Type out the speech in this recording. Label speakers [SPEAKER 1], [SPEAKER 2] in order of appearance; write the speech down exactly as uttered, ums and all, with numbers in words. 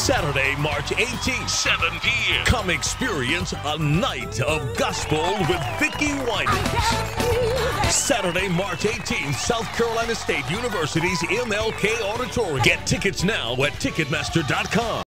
[SPEAKER 1] Saturday, March eighteenth, seven p m Come experience a night of gospel with Vickie Winans. Saturday, March eighteenth, South Carolina State University's M L K Auditorium. Get tickets now at Ticketmaster dot com.